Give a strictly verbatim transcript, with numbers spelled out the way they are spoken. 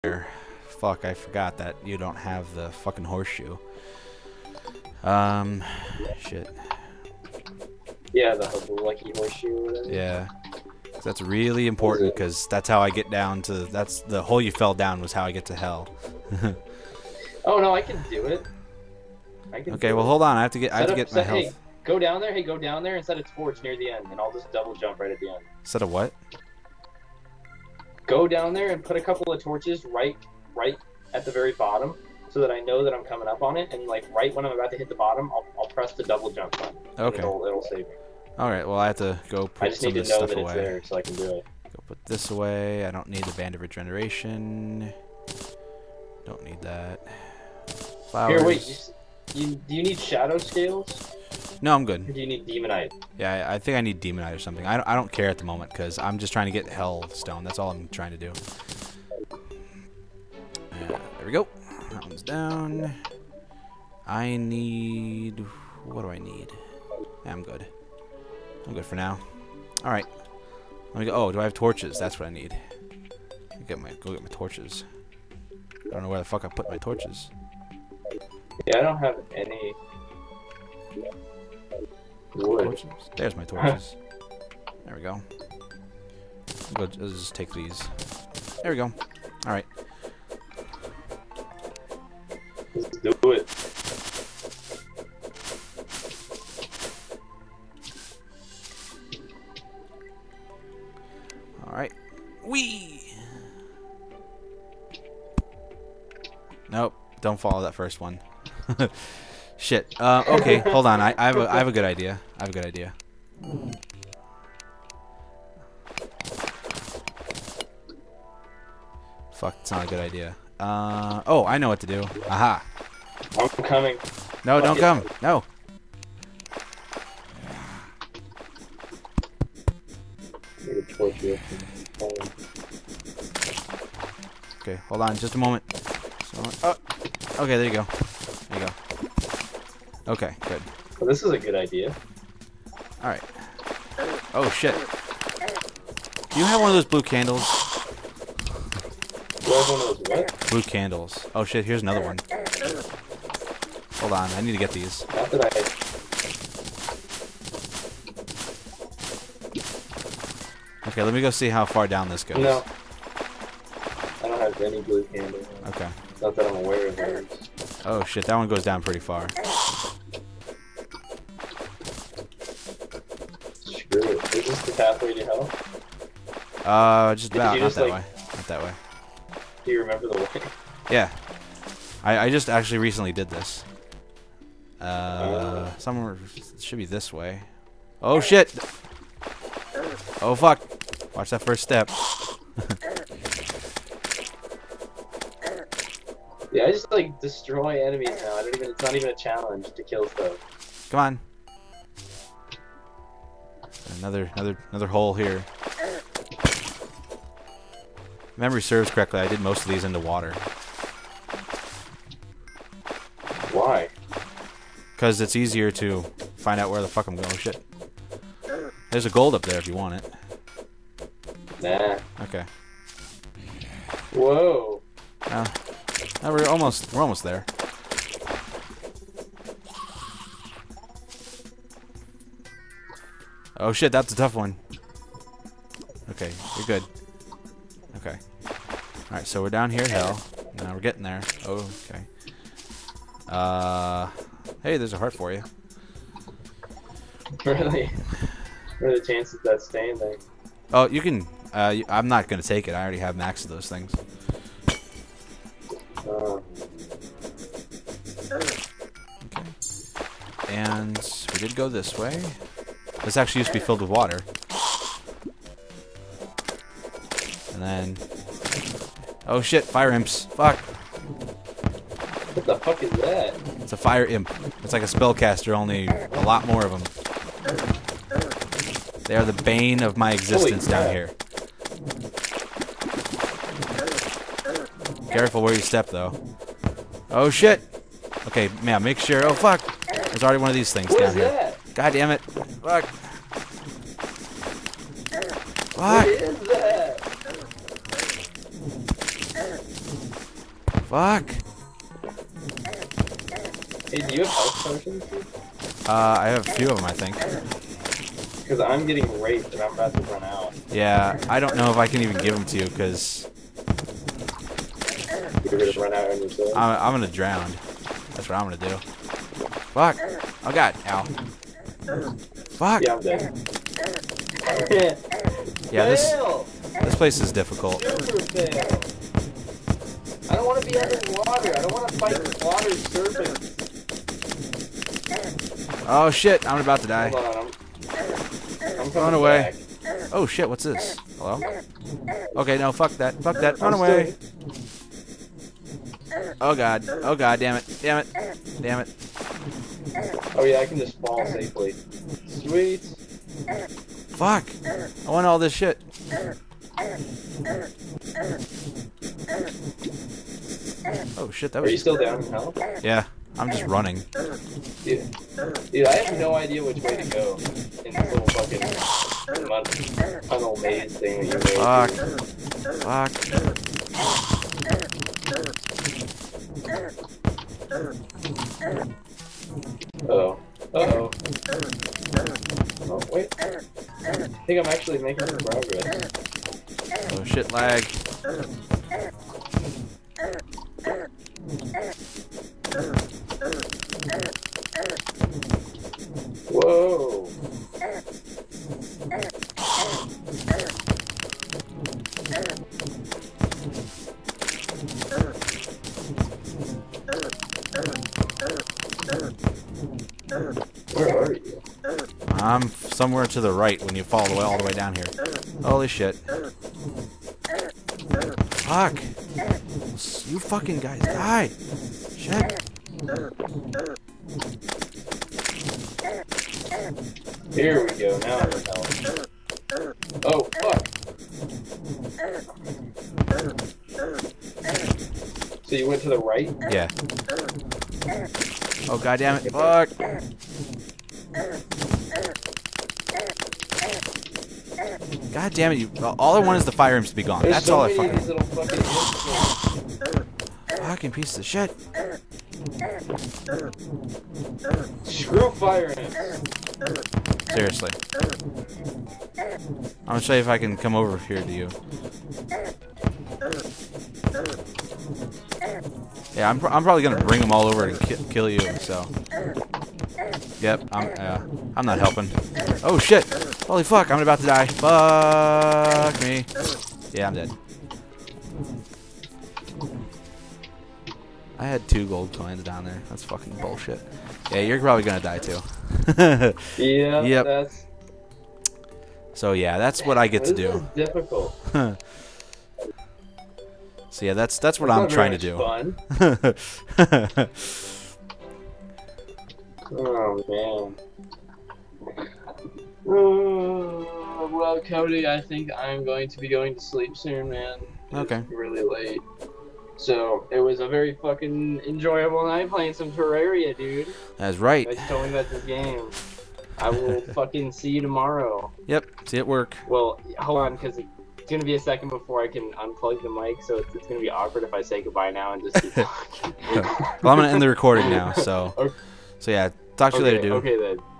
Fuck, I forgot that you don't have the fucking horseshoe. Um, shit. Yeah, the, the lucky horseshoe or whatever. Yeah. That's really important because that's how I get down to. That's the hole you fell down was how I get to hell. Oh no, I can do it. I can Okay, do well it. hold on. I have to get. I have Set to up, get my set, health. Hey, go down there. Hey, go down there and set a torch near the end, and I'll just double jump right at the end. Set a what? Go down there and put a couple of torches right, right at the very bottom, so that I know that I'm coming up on it, and like right when I'm about to hit the bottom, I'll, I'll press the double jump button. Okay. It'll, it'll save me. All right. Well, I have to go put I just some need of to this know stuff that away. it's there so I can do it. Go put this away. I don't need the band of regeneration. Don't need that. Flowers. Here, wait. You, s- you do you need shadow scales? No, I'm Or good. do you need demonite? Yeah, I, I think I need demonite or something. I don't, I don't care at the moment because I'm just trying to get hellstone. That's all I'm trying to do. Uh, there we go. That one's down. I need. What do I need? Yeah, I'm good. I'm good for now. All right. Let me go. Oh, do I have torches? That's what I need. Get my go get my torches. I don't know where the fuck I put my torches. Yeah, I don't have any wood. Torches? There's my torches. There we go. I'll go. Let's just take these. There we go. All right. Let's do it. All right. Wee. Nope. Don't follow that first one. Shit. Uh, okay. Hold on. I, I have a I have a good idea. I have a good idea. Fuck. It's not a good idea. Uh. Oh, I know what to do. Aha. I'm coming. No, Fuck don't it. come. No. Need a torch here. Okay. Hold on. Just a moment. So, oh. Okay. There you go. There you go. Okay. Good. Well, this is a good idea. All right. Oh shit. Do you have one of those blue candles? Do I have one of those what? Blue candles. Oh shit, here's another one. Hold on, I need to get these. Not that I. Okay, let me go see how far down this goes. No. I don't have any blue candles. Okay. Not that I'm aware of those. Oh shit, that one goes down pretty far. Screw it. Is this the pathway to hell? Uh, just Did about. you Not just, that like- way. Not that way. Do you remember the way? Yeah. I, I just actually recently did this. Uh, Uh. somewhere, it should be this way. Oh shit! Oh fuck! Watch that first step. Yeah, I just like destroy enemies now. I don't even. It's not even a challenge to kill stuff. Come on. Another, another, another hole here. If memory serves correctly, I did most of these into water. Why? Because it's easier to find out where the fuck I'm going. Oh, shit. There's a gold up there if you want it. Nah. Okay. Whoa. Uh, now we're almost, we're almost there. Oh shit, that's a tough one. Okay, you're good. Okay. Alright, so we're down here at hell. Now we're getting there. Oh, okay. Uh, hey, there's a heart for you. Really? What are the chances that's staying there? Oh, you can. Uh, y- I'm not gonna take it. I already have max of those things. Uh, Okay. And we did go this way. This actually used to be filled with water. And then. Oh shit! Fire imps. Fuck. what the fuck is that? It's a fire imp. It's like a spellcaster, only a lot more of them. They are the bane of my existence down crap. here. Careful where you step, though. Oh shit! Okay, man, make sure. Oh fuck! There's already one of these things What down is here. that? God damn it! Fuck! What Fuck! is that? Fuck. Hey, do you have health potions? Uh, I have a few of them, I think. Because I'm getting raped and I'm about to run out. Yeah, I don't know if I can even give them to you because You're gonna run out on yourself. I'm, I'm gonna drown. That's what I'm gonna do. Fuck. Oh god. Ow. Fuck. Yeah, I'm dead. Yeah, this Fail! this place is difficult. Super fail! I don't want to be underwater. I don't want to fight water surfing. Oh shit! I'm about to die. Hold on, I'm, I'm coming Run away. back. Oh shit! What's this? Hello? Okay, no, fuck that. Fuck that. Run I'm away. still- Oh god. Oh god. Damn it. Damn it. Damn it. Oh yeah, I can just fall safely. Sweet. Fuck. I want all this shit. Oh shit! That Are you was. still down in hell? Yeah. I'm just running. Dude, dude, I have no idea which way to go in this little fucking mud tunnel maze thing that you made. Fuck. Fuck. Uh-oh. Uh-oh. Oh, wait. I think I'm actually making some progress. Oh shit! Lag. Whoa. Where are you? I'm somewhere to the right when you fall the way all the way down here. Holy shit. Fuck. You fucking guys die. Shit. Here we go. Now I'm in hell. Oh, fuck. So you went to the right? Yeah. Oh god damn it. Fuck. God damn it. You, all I want is the fire imps to be gone. There's That's so all I many fucking of these little fucking imps. Fucking piece of shit. Screw fire imps. Seriously. I'm gonna show you if I can come over here to you. Yeah, I'm, pr I'm probably gonna bring them all over and ki kill you, so. Yep, I'm, uh, I'm not helping. Oh shit! Holy fuck, I'm about to die. Fuck me. Yeah, I'm dead. I had two gold coins down there. That's fucking bullshit. Yeah, you're probably gonna die too. Yeah, Yep. that's... So yeah, that's what I get to This is do. difficult. So yeah, that's that's what It's I'm not trying to very do. Fun. Oh man. Uh, well, Cody, I think I'm going to be going to sleep soon, man. Okay. It's really late. So it was a very fucking enjoyable night playing some Terraria, dude. That's right. I told me about this game. I will fucking see you tomorrow. Yep. See it work. Well, hold on, because it's gonna be a second before I can unplug the mic, so it's, it's gonna be awkward if I say goodbye now and just keep talking. Well, I'm gonna end the recording now. So, Okay. so yeah. Talk to you Okay, later, dude. okay then.